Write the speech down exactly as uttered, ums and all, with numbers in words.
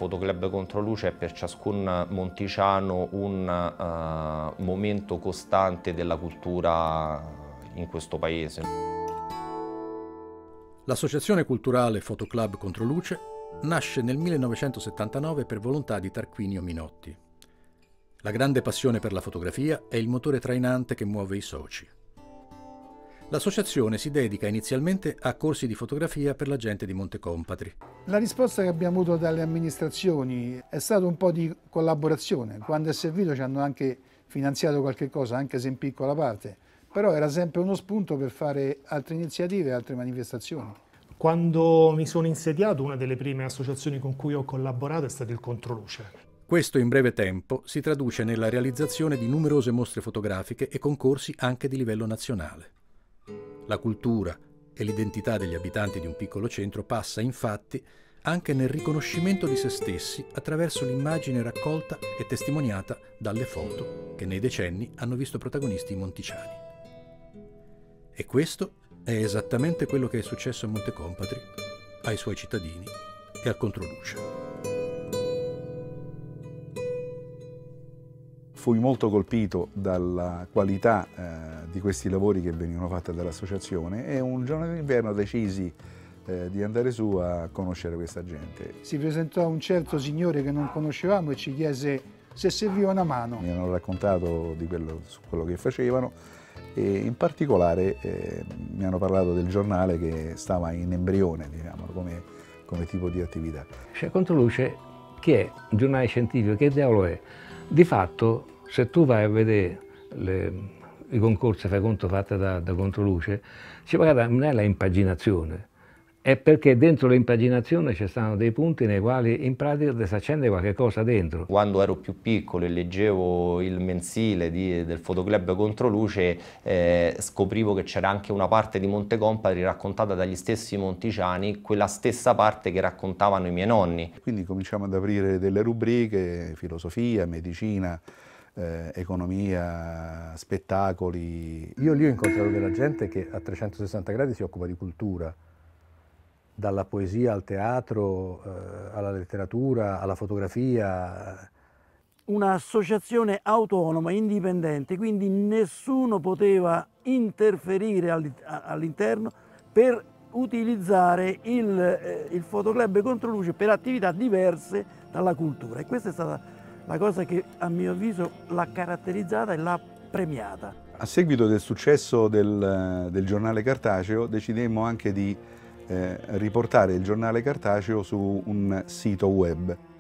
Fotoclub Controluce è per ciascun monticiano un uh, momento costante della cultura in questo paese. L'associazione culturale Fotoclub Controluce nasce nel millenovecentosettantanove per volontà di Tarquinio Minotti. La grande passione per la fotografia è il motore trainante che muove i soci. L'associazione si dedica inizialmente a corsi di fotografia per la gente di Montecompatri. La risposta che abbiamo avuto dalle amministrazioni è stata un po' di collaborazione. Quando è servito ci hanno anche finanziato qualche cosa, anche se in piccola parte, però era sempre uno spunto per fare altre iniziative, altre manifestazioni. Quando mi sono insediato, una delle prime associazioni con cui ho collaborato è stato il Controluce. Questo in breve tempo si traduce nella realizzazione di numerose mostre fotografiche e concorsi anche di livello nazionale. La cultura e l'identità degli abitanti di un piccolo centro passa infatti anche nel riconoscimento di se stessi attraverso l'immagine raccolta e testimoniata dalle foto che nei decenni hanno visto protagonisti monticiani. E questo è esattamente quello che è successo a Montecompatri, ai suoi cittadini e al Controluce. Fui molto colpito dalla qualità eh, di questi lavori che venivano fatti dall'associazione e un giorno d'inverno decisi eh, di andare su a conoscere questa gente. Si presentò un certo signore che non conoscevamo e ci chiese se serviva una mano. Mi hanno raccontato di quello, su quello che facevano e in particolare eh, mi hanno parlato del giornale che stava in embrione, diciamo, come, come tipo di attività. Cioè, Controluce, che è un giornale scientifico, che diavolo è? Di fatto, se tu vai a vedere le, i concorsi, fai conto, fatti da, da Controluce, ci non è la impaginazione, è perché dentro l'impaginazione ci stanno dei punti nei quali in pratica si accende qualche cosa dentro. Quando ero più piccolo e leggevo il mensile di, del Fotoclub Controluce, eh, scoprivo che c'era anche una parte di Montecompatri raccontata dagli stessi monticiani, quella stessa parte che raccontavano i miei nonni. Quindi cominciamo ad aprire delle rubriche, filosofia, medicina, eh, economia, spettacoli. Io lì ho incontrato della gente che a trecentosessanta gradi si occupa di cultura, dalla poesia al teatro, eh, alla letteratura, alla fotografia. Un'associazione autonoma, indipendente, quindi nessuno poteva interferire all'interno per utilizzare il, eh, il Fotoclub Controluce per attività diverse dalla cultura. E questa è stata la cosa che a mio avviso l'ha caratterizzata e l'ha premiata. A seguito del successo del, del giornale cartaceo decidemmo anche di Eh, riportare il giornale cartaceo su un sito web.